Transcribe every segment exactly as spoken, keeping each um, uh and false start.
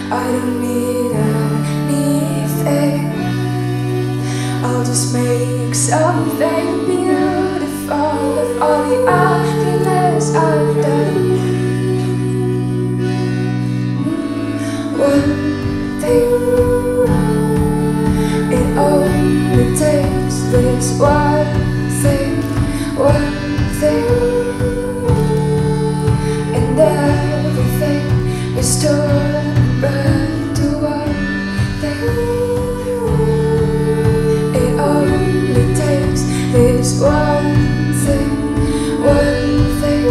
I don't need anything. I'll just make something beautiful of all the ugliness I've done. One thing, it only takes this one thing, one thing, and everything is torn back to one thing. It only takes this one thing, one thing,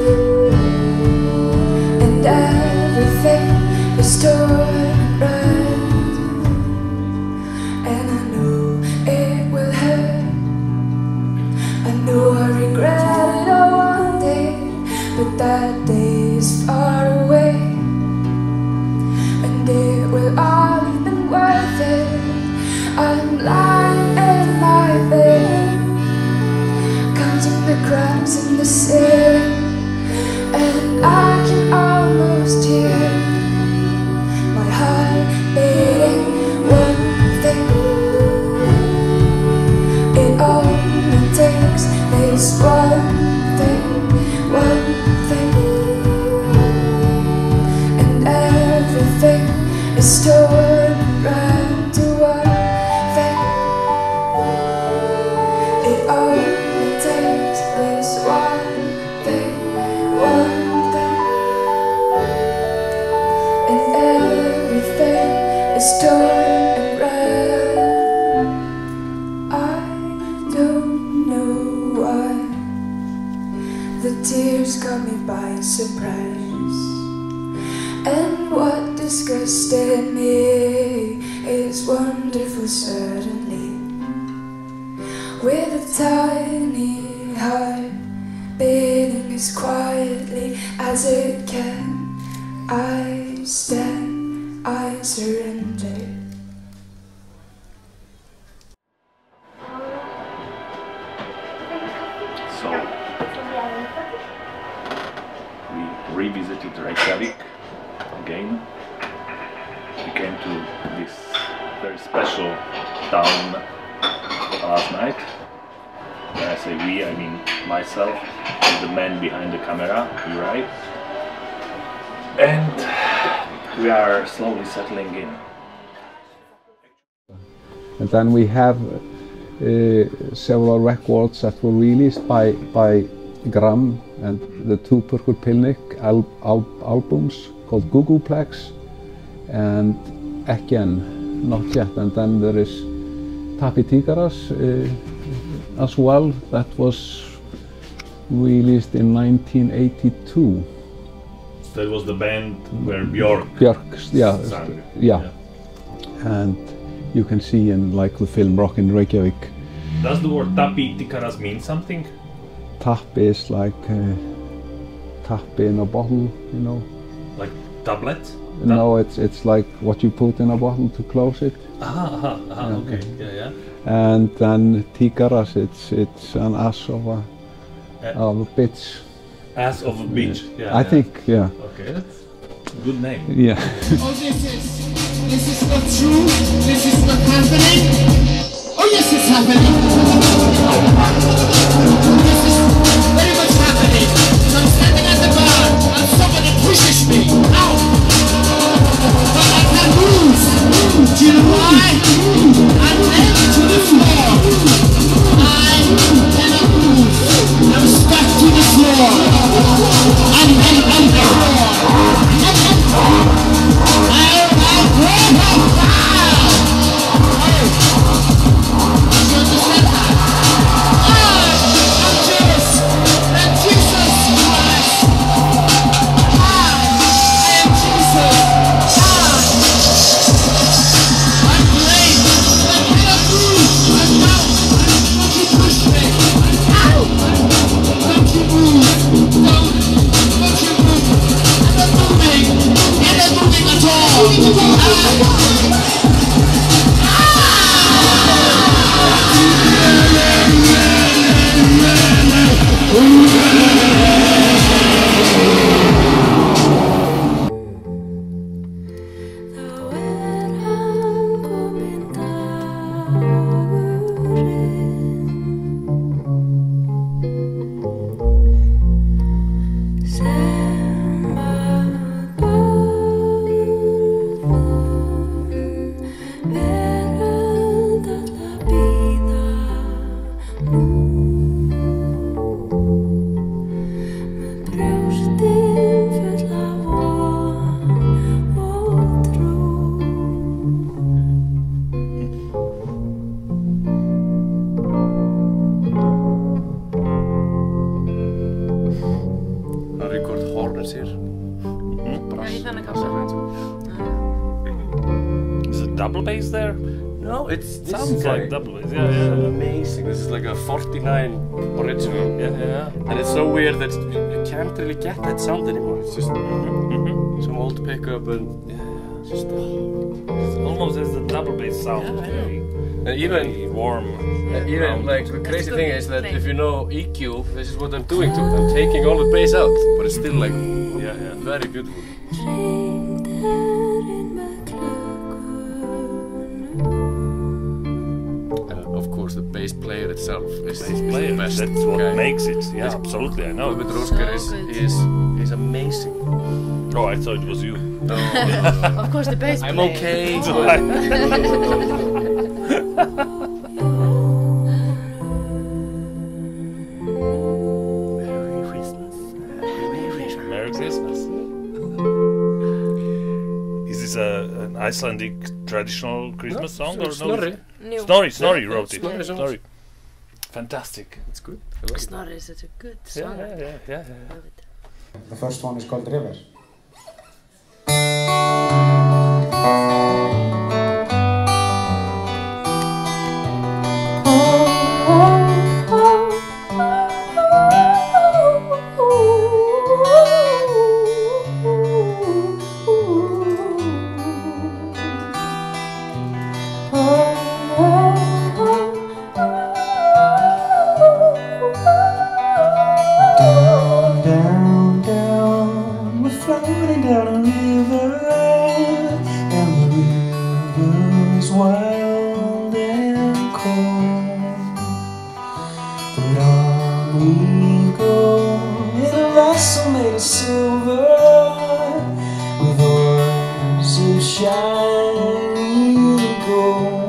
and everything is torn right. And I know it will hurt, I know I regret it all one day, but that day is far away, and it will all have been worth it. I'm lying in my bed, counting the cracks in the ceiling, and I can almost hear my heart beating. One thing, it only takes this one thing, one thing, and everything is torn right to one thing. It only takes this one thing, one thing, and everything is torn and red. I don't know why the tears caught me by surprise, and what disgusted me is wonderful certainly. With a tiny heart beating as quietly as it can, I stand, I surrender. So, we revisited Reykjavik again. We came to this very special town last night. When I say we, I mean myself and the man behind the camera, Uri. And we are slowly settling in. And then we have uh, several records that were released by, by Gram and the two Purple Picnic al al albums called Googleplex and Again, Not Yet. And then there is Tappi Tíkarrass uh, as well, that was released in nineteen eighty-two. That was the band where Björk, Björk yeah, sang. Yeah. yeah. And you can see in like the film Rockin' Reykjavik. Does the word Tappi Tíkarrass mean something? Tap is like uh, tap in a bottle, you know. Like tablet? No, it's it's like what you put in a bottle to close it. Aha, aha, aha, yeah. okay, yeah, yeah. And then Tíkarrass, it's it's an ass of a uh, of a bitch. Ass of a bitch. Yeah, yeah I yeah. think, yeah. Okay, that's a good name. Yeah. Oh, this is this is not true. This is not happening. Oh yes, it's happening. This is very much happening. So I'm standing at the bar and somebody pushes me out. But I can't move. Do you know why? I'm nailed to the floor. I cannot move. I'm stuck to the floor. I'm I'm I'm the floor. I'm happens here. Já, í þennan kassa. Is it double bass there? No, it's this Sounds is like like double bass. This Yeah, is yeah. amazing. This is like a forty-nine original. Yeah, yeah. And it's so weird that you can't really get that sound anymore. It's just Mm-hmm. some old pickup and yeah, just It's almost as the double bass sound. Yeah, I know. Very, and even very warm. uh, even round. like the crazy good thing is that thing. if you know E Q, this is what I'm doing to it. I'm taking all the bass out, but it's still like Yeah, yeah. very beautiful. And of course the bass player itself is, Bass is the player. best That's what guy. makes it. Yeah, absolutely. I know. Guðmundur Óskar So is, good. is, is amazing. Oh, I thought it was you. Of course, the bass I'm player. okay. So but- I- Merry Christmas. Merry Christmas. Is this a, an Icelandic traditional Christmas song or no? Snorri. New. Snorri, Snorri Yeah, wrote it. Snorri songs. Snorri. Fantastic. It's good. I like it. Snorri is such a good Yeah, song. yeah, yeah, yeah. yeah. Love it. The first one is called River. Down, down, down, we're floating down a river, and the river's wild and cold. But on we go in a vessel made of silver, with oars of shiny gold.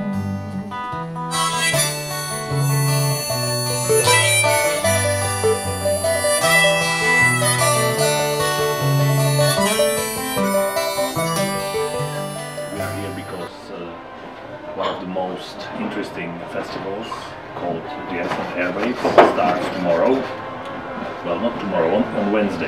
We are here because uh, one of the most interesting festivals called the Iceland Airwaves starts tomorrow. Well, not tomorrow, on, on Wednesday.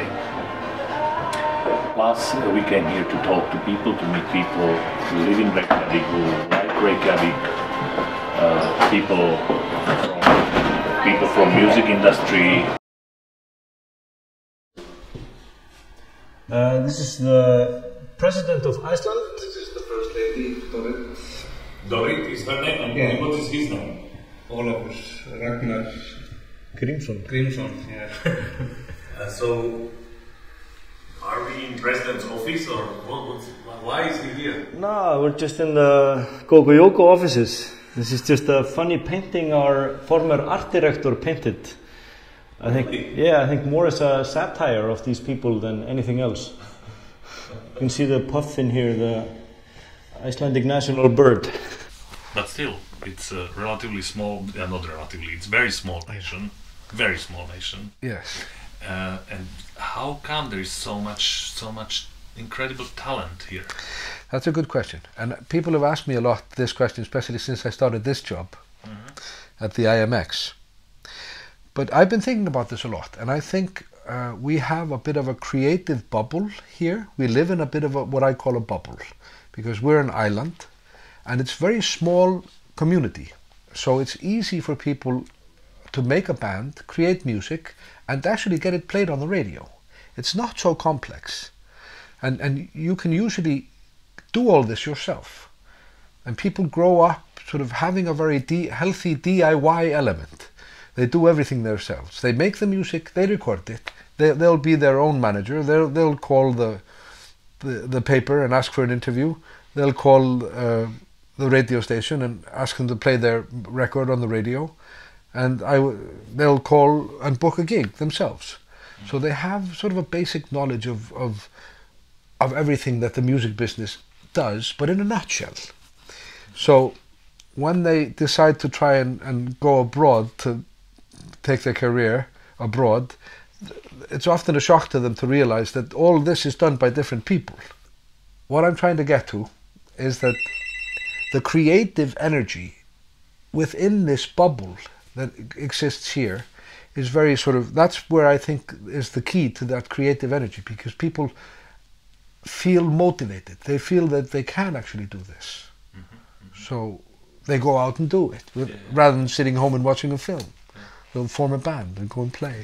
Plus, uh, we came here to talk to people, to meet people who live in Reykjavik, who like Reykjavik, uh, people from people from music industry. Uh, this is the President of Iceland. This is the First Lady, Dorit. Dorit is her name, and Yeah. what is his name? Ólafur Ragnar Grímsson. Grímsson. Yeah. Uh, so, are we in president's office or what, what's, why is he here? No, we're just in the Gogoyoko offices. This is just a funny painting our former art director painted. I think, yeah, I think more as a satire of these people than anything else. You can see the puffin here, the Icelandic national bird. But still, it's a relatively small, uh, not relatively, it's very small nation, very small nation. Yes. Uh, and how come there is so much, so much incredible talent here? That's a good question. And people have asked me a lot this question, especially since I started this job Mm-hmm. at the I M X. But I've been thinking about this a lot, and I think uh, we have a bit of a creative bubble here. We live in a bit of a, what I call a bubble, because we're an island, and it's very small community. So it's easy for people to make a band, create music, and actually get it played on the radio. It's not so complex. And, and you can usually do all this yourself. And people grow up sort of having a very D, healthy D I Y element. They do everything themselves. They make the music, they record it, they, they'll be their own manager, they'll, they'll call the, the, the paper and ask for an interview, they'll call uh, the radio station and ask them to play their record on the radio, and I w they'll call and book a gig themselves. So they have sort of a basic knowledge of, of, of everything that the music business does, but in a nutshell. So when they decide to try and, and go abroad to take their career abroad, it's often a shock to them to realize that all this is done by different people. What I'm trying to get to is that the creative energy within this bubble that exists here is very sort of, that's where I think is the key to that creative energy, because people feel motivated. They feel that they can actually do this. Mm-hmm, mm-hmm. So they go out and do it, yeah, rather than sitting home and watching a film. Yeah. They'll form a band and go and play.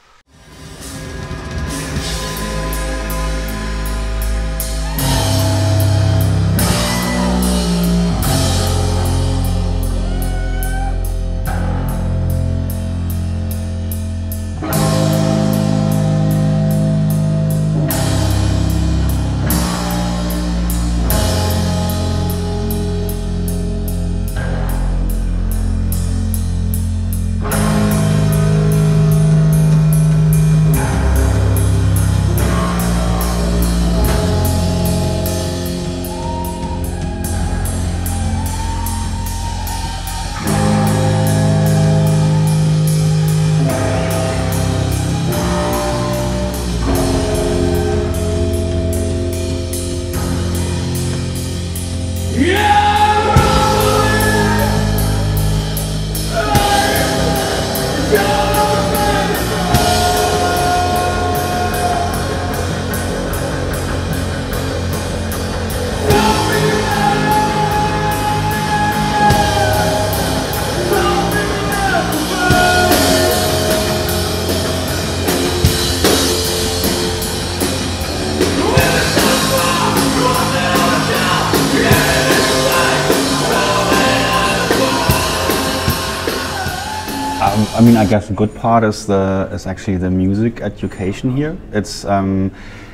I mean, I guess the good part is the is actually the music education here. It's um,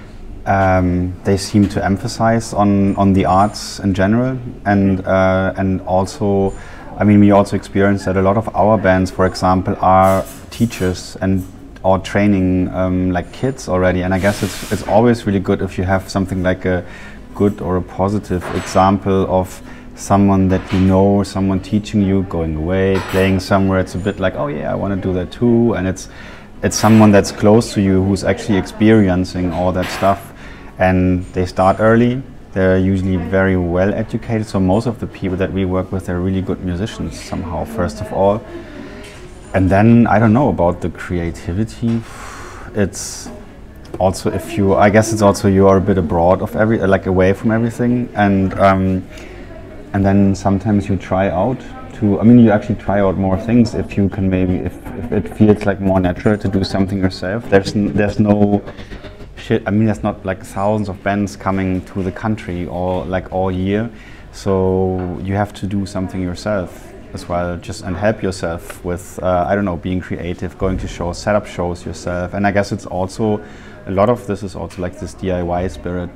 um, they seem to emphasize on on the arts in general, and uh, and also, I mean, we also experience that a lot of our bands, for example, are teachers and or training um, like kids already. And I guess it's it's always really good if you have something like a good or a positive example of someone that you know, someone teaching you, going away, playing somewhere. It's a bit like, oh yeah, I want to do that too. And it's it's someone that's close to you who's actually experiencing all that stuff. And they start early. They're usually very well educated. So most of the people that we work with, they're really good musicians somehow, first of all. And then, I don't know about the creativity. It's also, if you, I guess it's also you are a bit abroad of every, like away from everything. And um, And then sometimes you try out to, I mean, you actually try out more things if you can maybe, if, if it feels like more natural to do something yourself. There's n there's no shit, I mean, there's not like thousands of bands coming to the country all, like all year. So you have to do something yourself as well, just and help yourself with, uh, I don't know, being creative, going to shows, set up shows yourself. And I guess it's also, a lot of this is also like this D I Y spirit.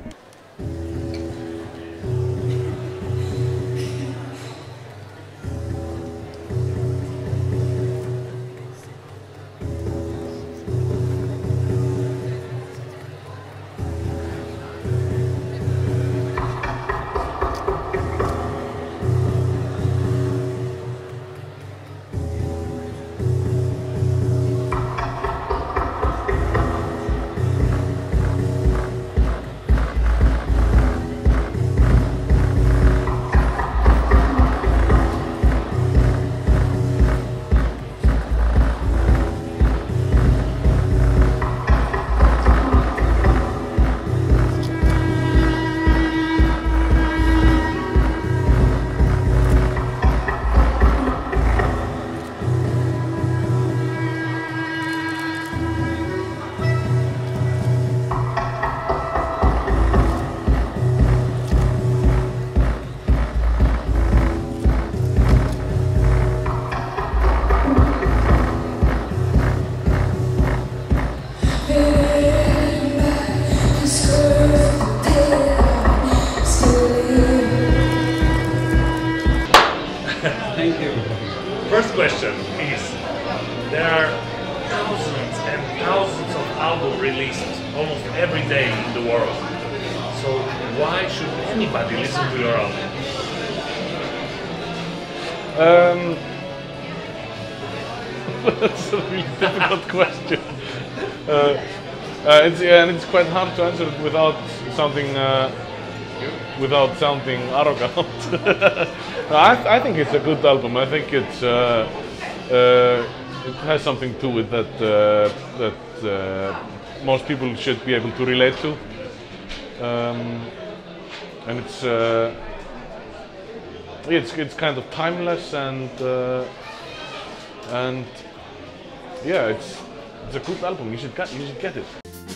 Thank you. First question is, there are thousands and thousands of albums released almost every day in the world. So why should anybody listen to your album? Um, that's a really difficult question. Uh, uh, it's, yeah, and it's quite hard to answer it without sounding uh, without sounding arrogant. I, I think it's a good album. I think it's uh, uh, it has something to do with that uh, that uh, most people should be able to relate to, um, and it's uh, it's it's kind of timeless and uh, and yeah, it's it's a good album. You should get you should get it.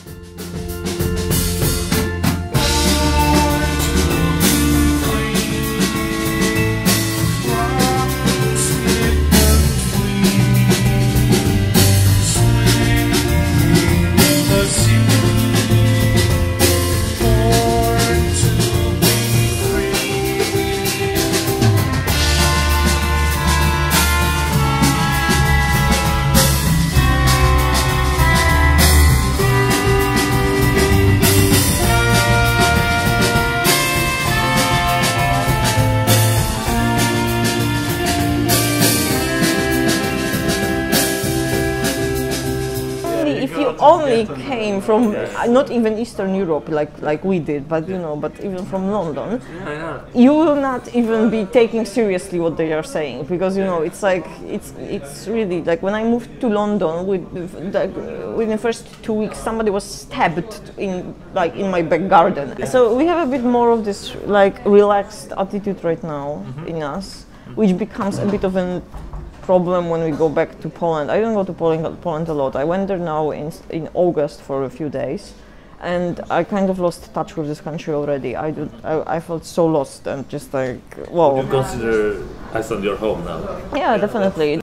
Only came from uh, not even Eastern Europe like like we did, but you know, but even from London, you will not even be taking seriously what they are saying, because you know it's like it's it's really like when I moved to London with the, within the first two weeks somebody was stabbed in like in my back garden. So we have a bit more of this like relaxed attitude right now mm-hmm. in us, which becomes a bit of an problem when we go back to Poland. I don't go to Poland, Poland a lot. I went there now in in August for a few days, and I kind of lost touch with this country already. I do, I, I felt so lost and just like, whoa. Would you consider Iceland your home now? Yeah, definitely.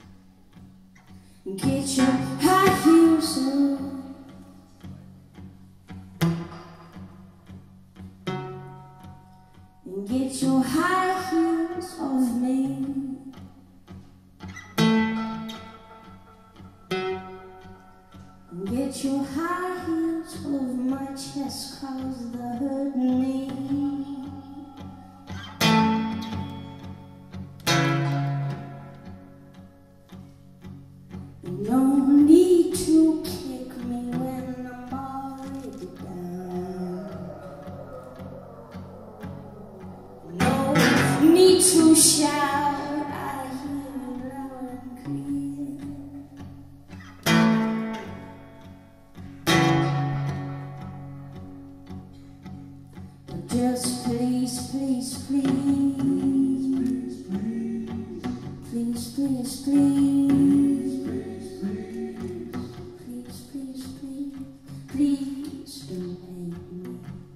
Get your high heels on. Get your high heels off me. Get your high heels off my chest, cause they're hurting me. No need to kick me when I'm already down. No need to shout. Just please, please, please, please, please, please, please, please, please, please, please don't hate me.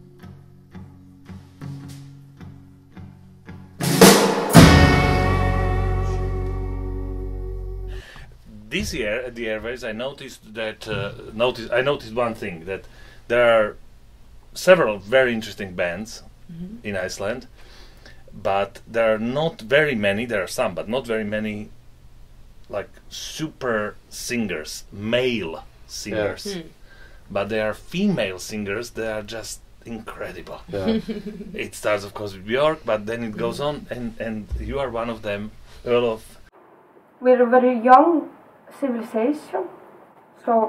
This year at the Airways, I noticed that uh, noticed I noticed one thing, that there are several very interesting bands mm-hmm. in Iceland, but there are not very many, there are some, but not very many like super singers, male singers. Yeah. Mm. But there are female singers that are just incredible. Yeah. It starts of course with Björk, but then it goes on, and, and you are one of them, Olof. We're a very young civilization, so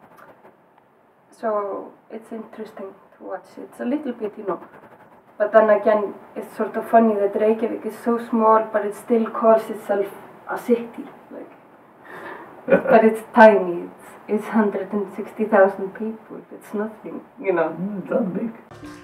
so it's interesting to watch. It's a little bit, you know, but then again, it's sort of funny that Reykjavik is so small, but it still calls itself a city. Like, but it's tiny. It's it's one hundred sixty thousand people. It's nothing, you know. Mm, it's not big.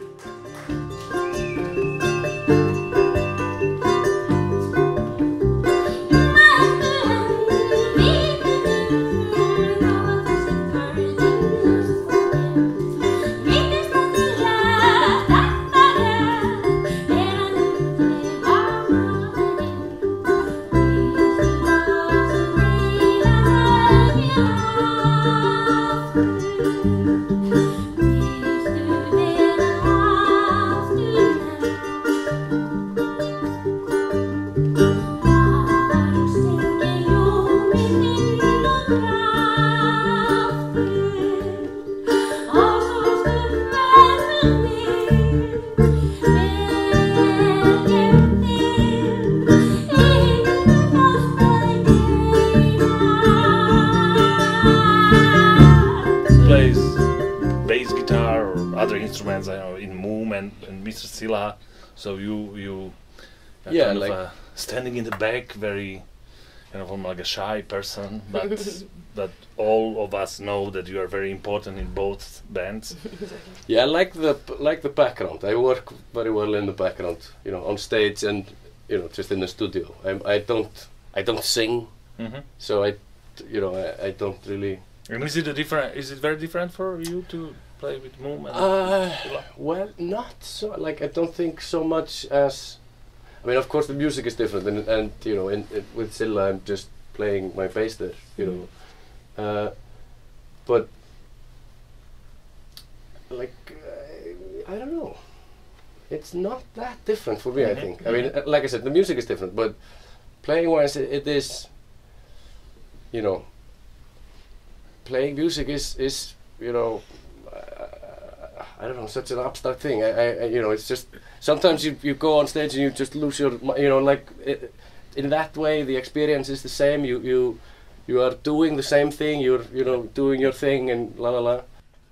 Instruments, I know, in Moom and, and Mister Silla, so you you are yeah, kind like of, uh, standing in the back, very kind of like a shy person, but but all of us know that you are very important in both bands. Yeah, I like the like the background. I work very well in the background, you know, on stage and you know just in the studio. I I don't I don't sing, Mhm. so I you know I, I don't really. And is it a different? Is it very different for you to play with Moom? And Uh, well, not so. Like I don't think so much as. I mean, of course, the music is different, and and you know, in, in, with Silla, I'm just playing my bass there, you Mm. know. Uh, but like, uh, I don't know. It's not that different for me. I Mhm, think. I mean, uh, like I said, the music is different, but playing-wise, it, it is. You know. Playing music is is you know. I don't know, such an abstract thing. I, I, I, you know, it's just sometimes you you go on stage and you just lose your, mi- you know, like it, in that way the experience is the same. You you you are doing the same thing. You're you know doing your thing and la la la.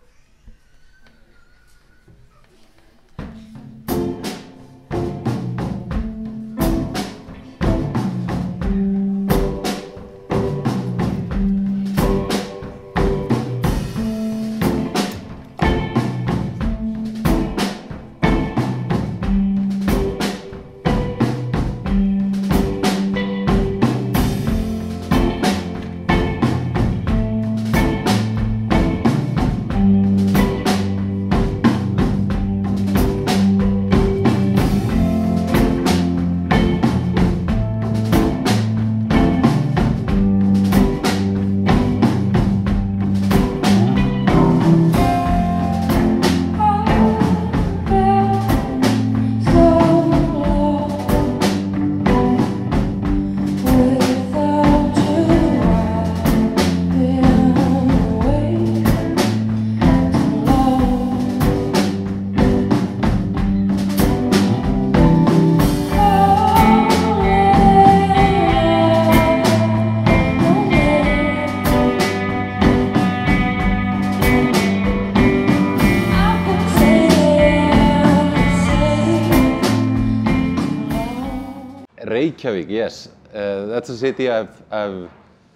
Reykjavik, yes. Uh, that's a city I've, I've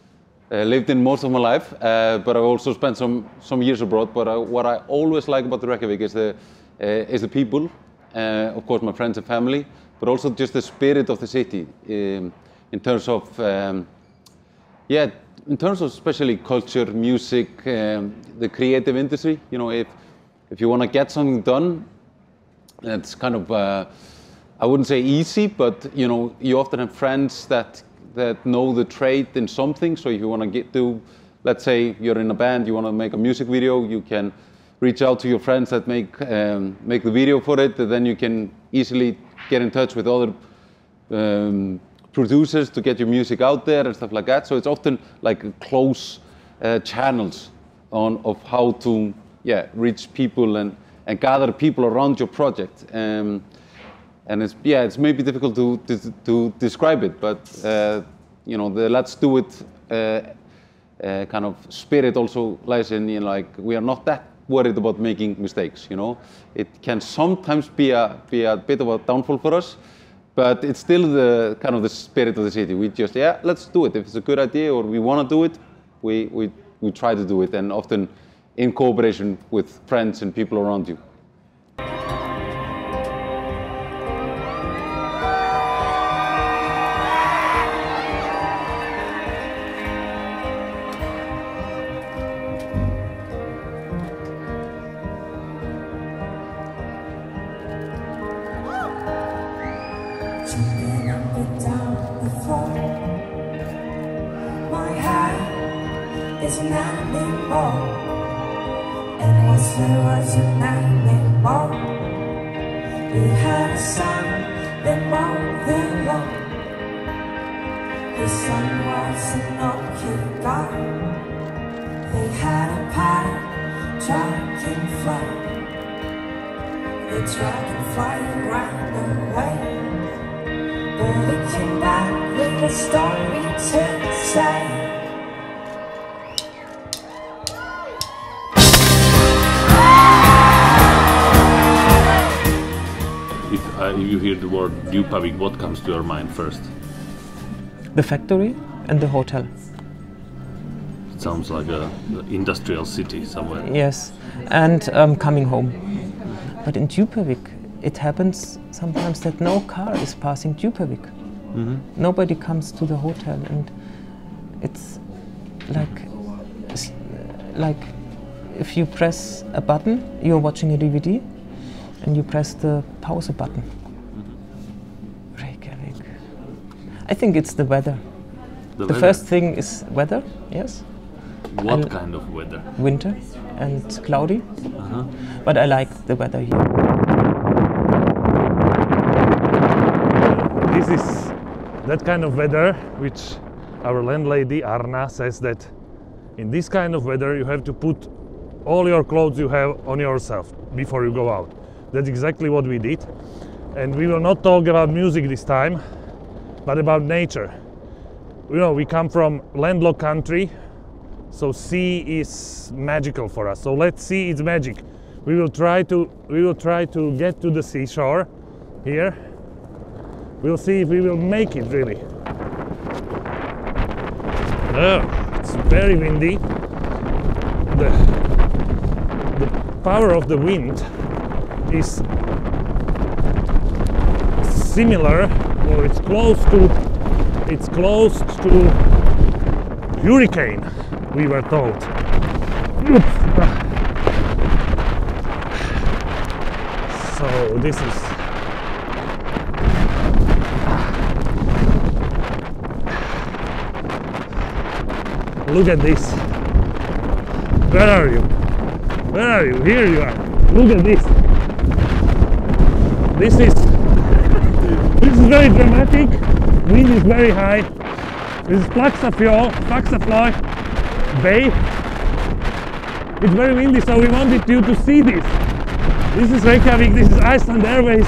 uh, lived in most of my life, uh, but I've also spent some, some years abroad. But I, what I always like about Reykjavik is the, uh, is the people, uh, of course my friends and family, but also just the spirit of the city um, in terms of, um, yeah, in terms of especially culture, music, um, the creative industry. You know, if, if you want to get something done, it's kind of, uh, I wouldn't say easy, but you know, you often have friends that that know the trade in something. So if you want to get to, let's say you're in a band, you want to make a music video, you can reach out to your friends that make um, make the video for it, and then you can easily get in touch with other um, producers to get your music out there and stuff like that. So it's often like close uh, channels on of how to yeah reach people and and gather people around your project. Um, And it's yeah, it's maybe difficult to to, to describe it, but uh, you know, the let's do it uh, uh, kind of spirit also lies in, you know, like we are not that worried about making mistakes. You know, it can sometimes be a be a bit of a downfall for us, but it's still the kind of the spirit of the city. We just yeah, let's do it. If it's a good idea or we want to do it, we we we try to do it, and often in cooperation with friends and people around you. Jumping up and down the floor. My heart is not anymore. And once there was a night anymore. We had a son that mowed the lawn. His son was an okay guy. They had a pie, dragonfly. The dragonfly ran away. But it came back with a story to say. If uh, you hear the word Djupavik, what comes to your mind first? The factory, and the hotel. It sounds like a, a industrial city somewhere. Yes, and um, coming home. But in Djupavik, it happens sometimes that no car is passing Djupavik. Mm-hmm. Nobody comes to the hotel, and it's like s- like if you press a button, you're watching a D V D, and you press the pause button. Mm-hmm. Reykjavik. I think it's the weather. The The weather? first thing is weather, yes. What And kind of weather? Winter and cloudy. Uh-huh. But I like the weather here. This is that kind of weather which our landlady Arna says that in this kind of weather you have to put all your clothes you have on yourself before you go out. That's exactly what we did. And we will not talk about music this time, but about nature. You know, we come from landlocked country, so sea is magical for us. So let's see its magic. We will try to we will try to get to the seashore here. We'll see if we will make it really. Oh, it's very windy. The, the power of the wind is similar, or it's close to it's close to hurricane, we were told. So this is look at this. Where are you? Where are you? Here you are. Look at this. This is this is very dramatic. Wind is very high. This is Faxaflói, Faxaflói Bay. It's very windy, so we wanted you to see this. This is Reykjavik, this is Iceland Airways.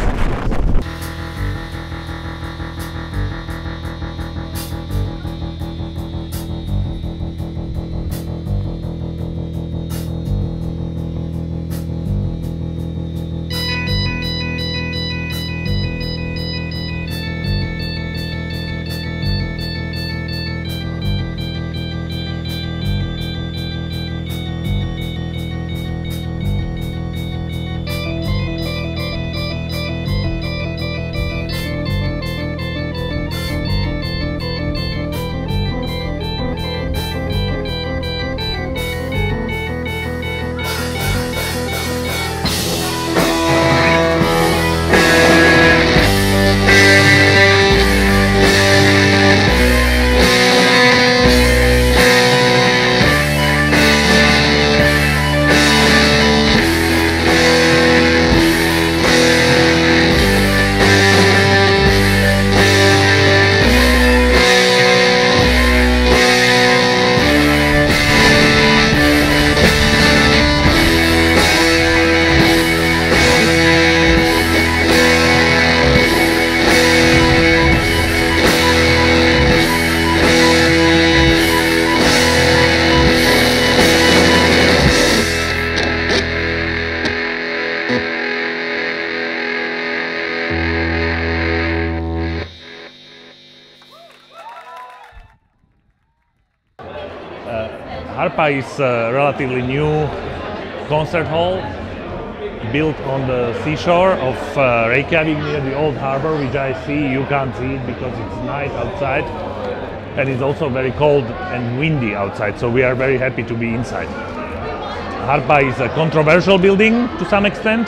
Harpa is a relatively new concert hall built on the seashore of uh, Reykjavik near the old harbor, which I see. You can't see it because it's night outside, and it's also very cold and windy outside, so we are very happy to be inside. Harpa is a controversial building to some extent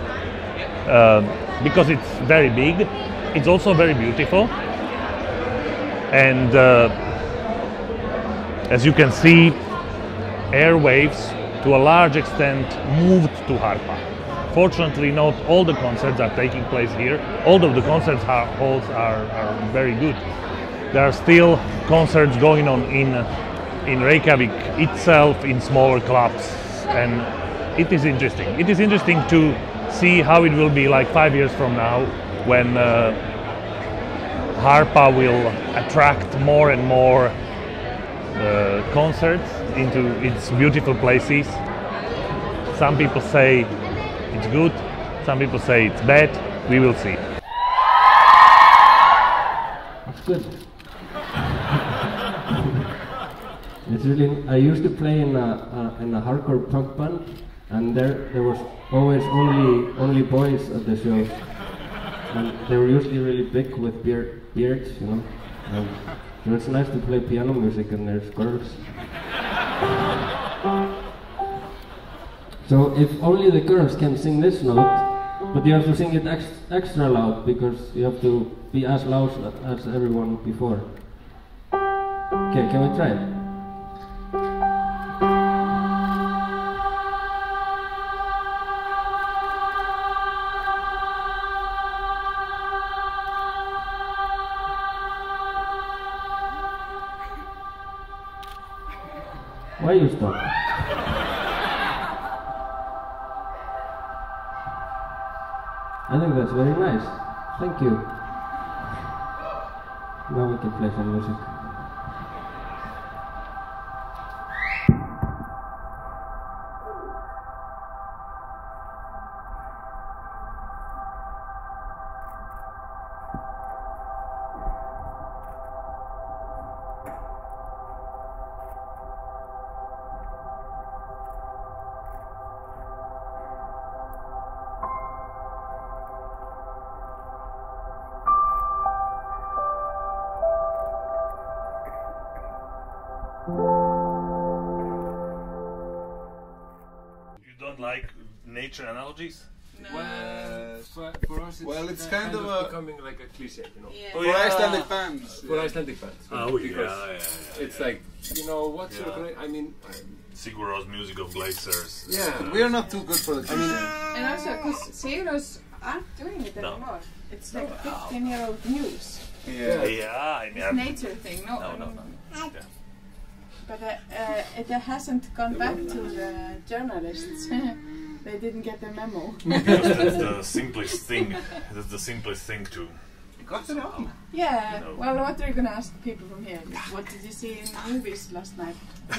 uh, because it's very big. It's also very beautiful, and uh, as you can see, airwaves to a large extent moved to Harpa. Fortunately, not all the concerts are taking place here, although the concert halls are, are very good. There are still concerts going on in, in Reykjavik itself, in smaller clubs, and it is interesting. It is interesting to see how it will be like five years from now, when uh, Harpa will attract more and more uh, concerts into its beautiful places. Some people say it's good, some people say it's bad. We will see. It's good. It's really. I used to play in a, a in a hardcore punk band, and there there was always only only boys at the shows, and they were usually really big with beard, beards, you know. Um, so it's nice to play piano music and there's girls. So if only the girls can sing this note, but you have to sing it ex extra loud because you have to be as loud as everyone before. Okay, can we try it? Why you stop? I think that's very nice. Thank you. Now we can play some music. You don't like nature analogies? Well, for, for us, it's, Well, it's uh, kind of a- becoming like a cliche, you know. Yeah. For Icelandic fans, For yeah. Icelandic fans. Oh, yeah, because yeah, yeah, it's like, you know, what's Yeah. your great? I mean, Sigur Rós music of glaciers. Yeah. We are not too good for the I mean, And also, because Sigurós aren't doing it No. anymore. It's like fifteen year old news. Yeah, yeah, I mean, It's nature thing, no? No, no, no. Yeah. But uh, uh, it hasn't gone back to the journalists. They didn't get the memo. Because that's the simplest thing. That's the simplest thing to. Got it on. Yeah, No. well, what are you gonna ask people from here? What did you see in the movies last night?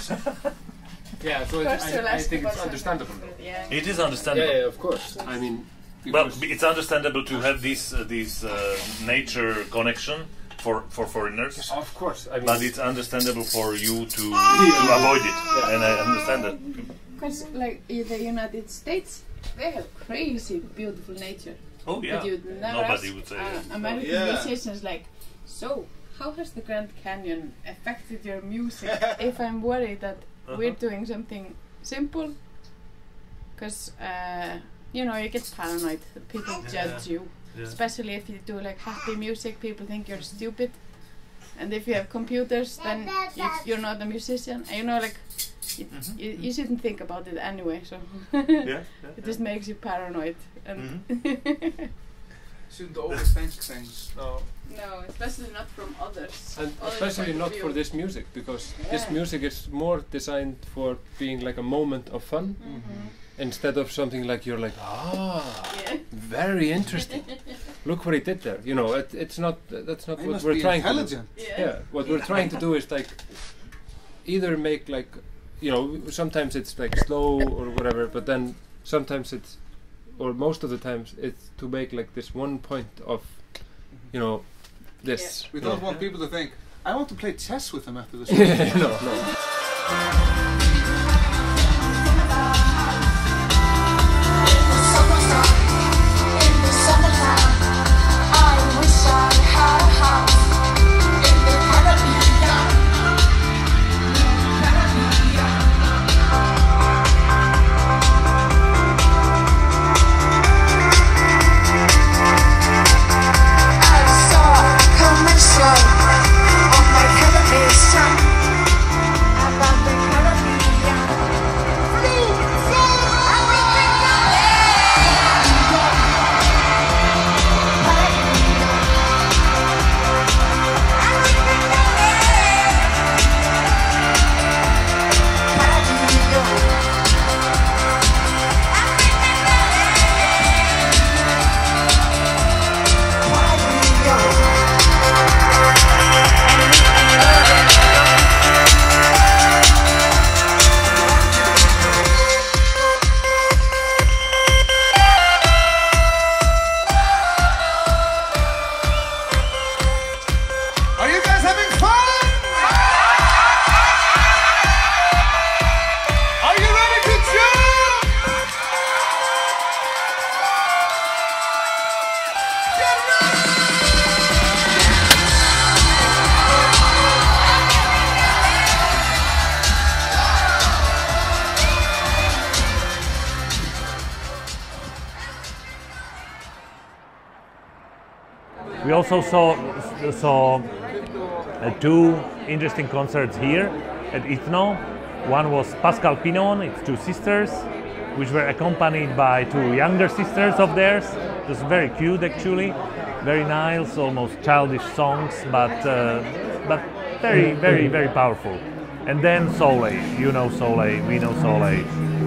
yeah. So First it's, you'll I, I ask think it's about understandable. something, Yeah. It is understandable. Yeah, yeah, of course. I mean, Well, it's understandable to have this uh, this uh, nature connection for for foreigners. Of course, I mean, but it's understandable for you to to avoid it, Yeah. and I understand that. Because, like, in the United States, they have crazy beautiful nature. Oh, yeah. But you'd never Nobody ask would say uh, that. American Yeah. musicians, like, so, how has the Grand Canyon affected your music if I'm worried that we're Uh-huh. doing something simple? Because, uh, you know, you get paranoid. People Yeah. judge you. Yeah. Especially if you do, like, happy music, people think you're stupid. And if you have computers, then you, you're not a musician. And, you know, like, you, you, you shouldn't think about it anyway, so Yeah, yeah, it just makes you paranoid. And Shouldn't overthink things. No. no, especially not from others. And Others' especially point of not for view. this music, because this Yeah. music is more designed for being like a moment of fun instead of something like you're like, ah, Yeah. very interesting. Look what he did there. You know, it, it's not. That's not He what must we're be trying to do. intelligent. Yeah. Yeah. What we're trying to do is like either make like, you know, sometimes it's like slow or whatever, but then sometimes it's, or most of the times it's to make like this one point of, you know, this. We you don't know. want people to think, I want to play chess with them after this. no, no. On my television about the Caribbean. We also saw saw uh, two interesting concerts here at Ithno. One was Pascal Pinon, it's two sisters, which were accompanied by two younger sisters of theirs. It was very cute actually, very nice, almost childish songs, but uh, but very, very, very powerful. And then Soleil, you know Soleil, we know Soleil.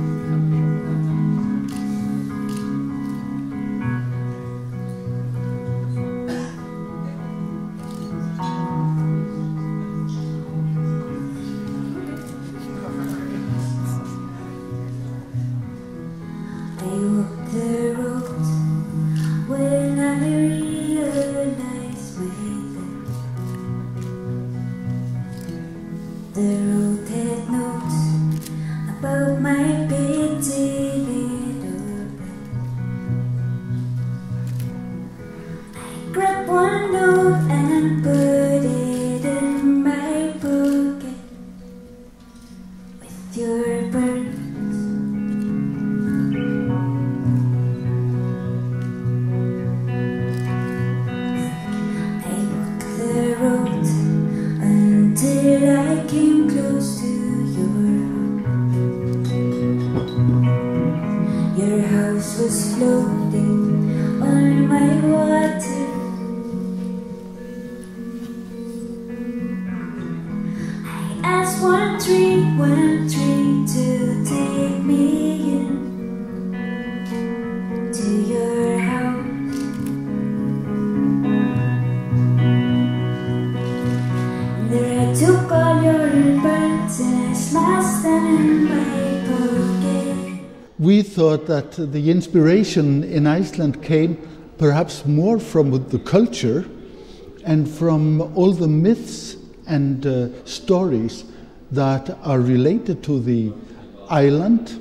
We thought that the inspiration in Iceland came perhaps more from the culture and from all the myths and uh, stories that are related to the island,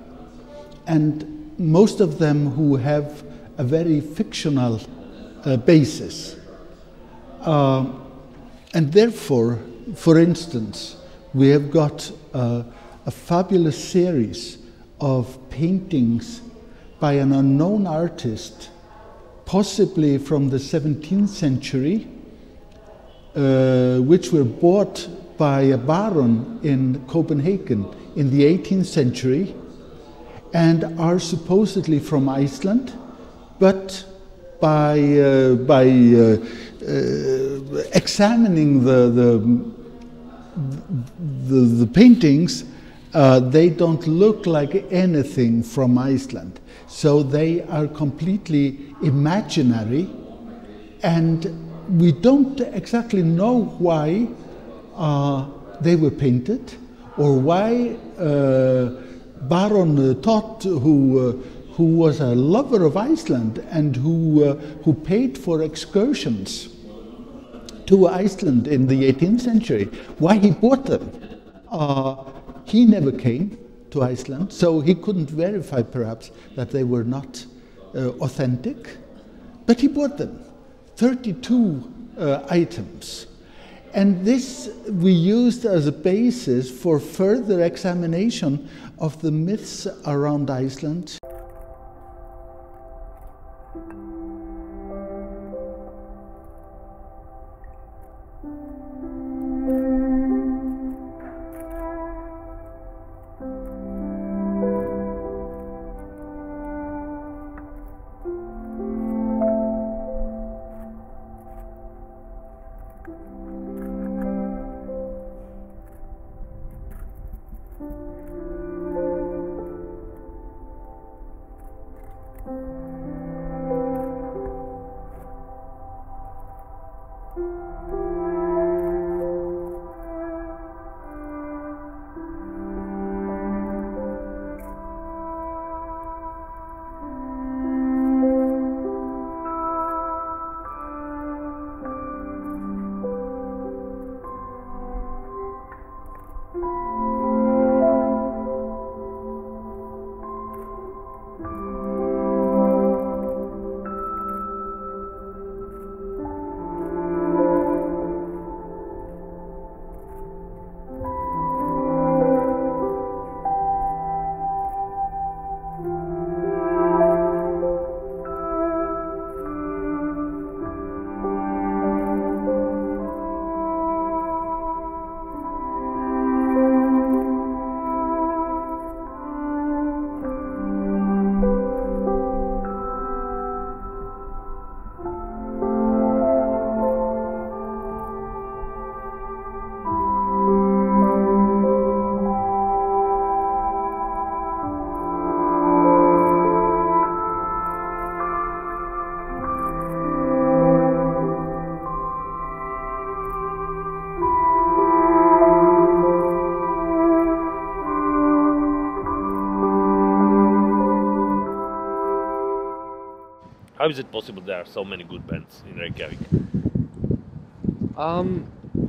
and most of them who have a very fictional uh, basis. Uh, and therefore, for instance, we have got uh, a fabulous series of paintings by an unknown artist, possibly from the seventeenth century, uh, which were bought by a baron in Copenhagen in the eighteenth century and are supposedly from Iceland, but by, uh, by uh, uh, examining the, the, the, the paintings, Uh, they don't look like anything from Iceland. So they are completely imaginary, and we don't exactly know why uh, they were painted, or why uh, Baron Todd, who, uh, who was a lover of Iceland and who, uh, who paid for excursions to Iceland in the eighteenth century, why he bought them. Uh, He never came to Iceland, so he couldn't verify perhaps that they were not uh, authentic, but he bought them, thirty-two uh, items. And this we used as a basis for further examination of the myths around Iceland. How is it possible there are so many good bands in Reykjavik? Um,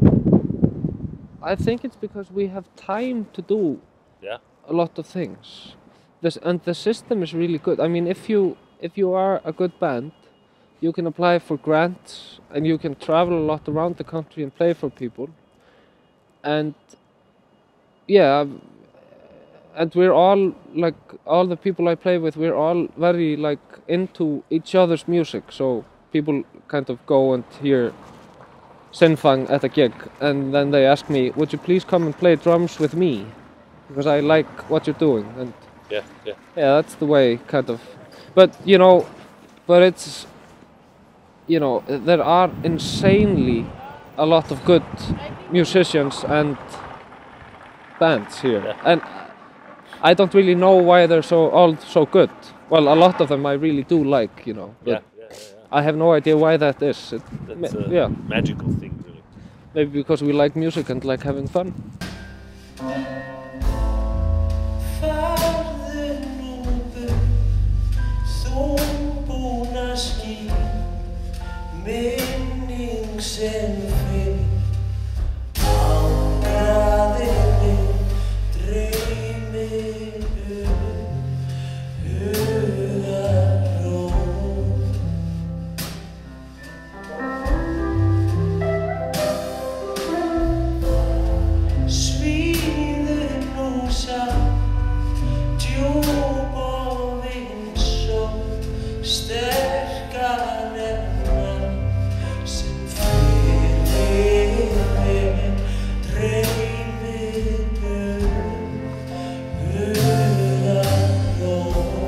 I think it's because we have time to do Yeah. a lot of things. This, and the system is really good. I mean, if you if you are a good band, you can apply for grants and you can travel a lot around the country and play for people. And yeah, and we're all like all the people I play with. We're all very like into each other's music. So people kind of go and hear Sinfang at a gig, and then they ask me, "Would you please come and play drums with me? Because I like what you're doing." And Yeah, yeah. yeah, that's the way, kind of. But you know, but it's, you know, there are insanely a lot of good musicians and bands here, Yeah. and I don't really know why they're so all so good. Well, a lot of them I really do like, you know. But Yeah, yeah, yeah, I have no idea why that is. It, That's ma- a yeah. magical thing, really. Maybe because we like music and like having fun. Farðu nú burt, þú búna ský, minning sem fyrr, angraði mig, dreymir um hugarró. Svíður nú samt djúp og vindsótt, sterkar en hann sem fyrir mig dreymir um hugarró.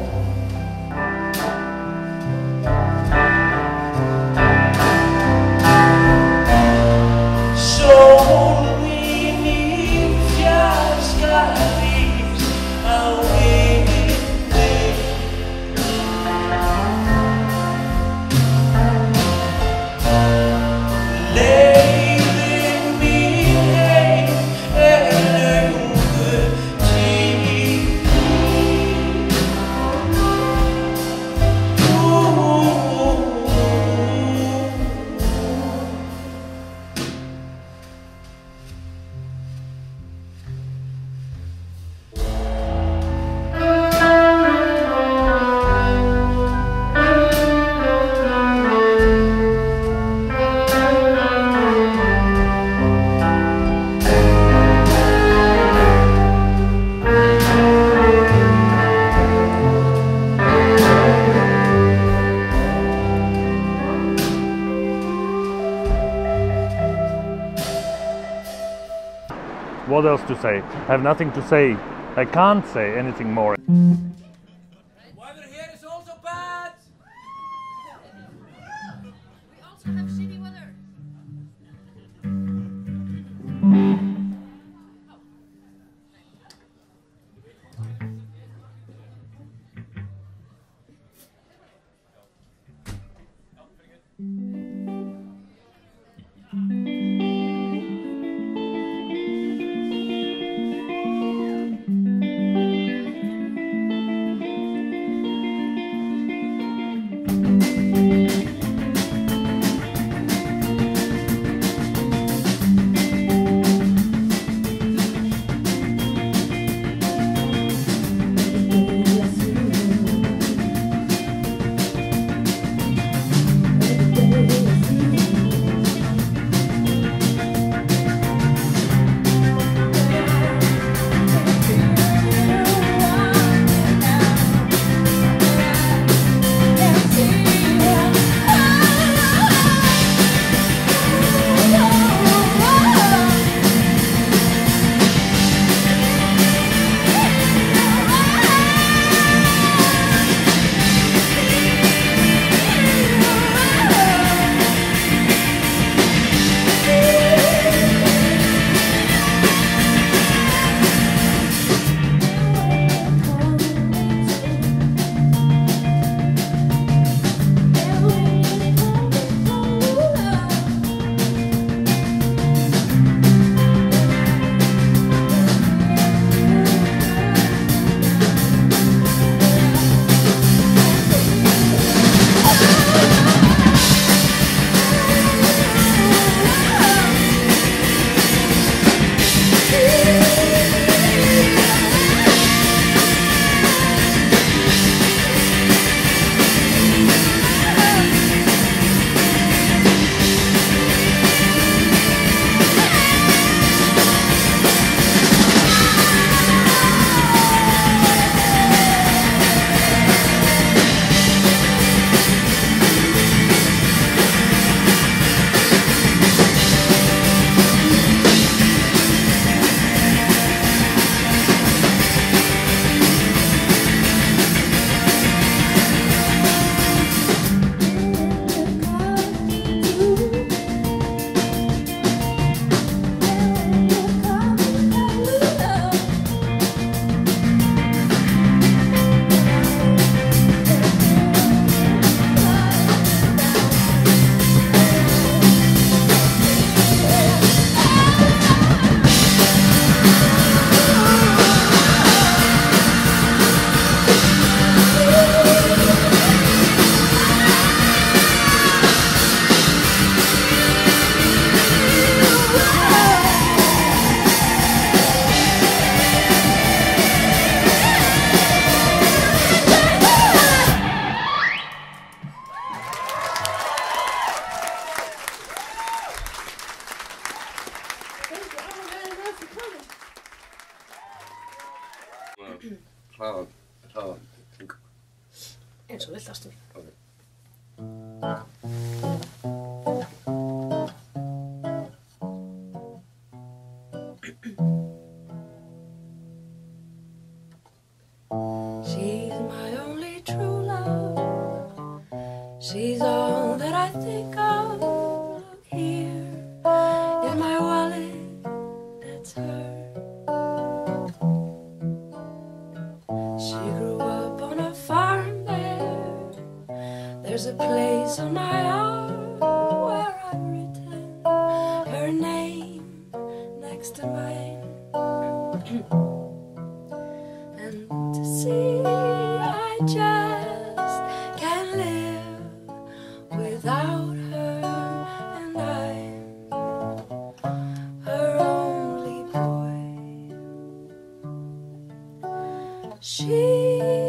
Sól mín í fjarska rís á vindi. Leiðin mín heim er löngu týnd. What else to say? I have nothing to say. I can't say anything more. Weather here is also bad. We also have shitty weather. Thank Já. Eins og vilt ástin. She's my only true love. She's all that I think of. Look here in my wallet, that's her. She grew up on a farm there. There's a place on my arm where I've written her name next to mine. And to see I just can't live without her, and I'm her only boy. She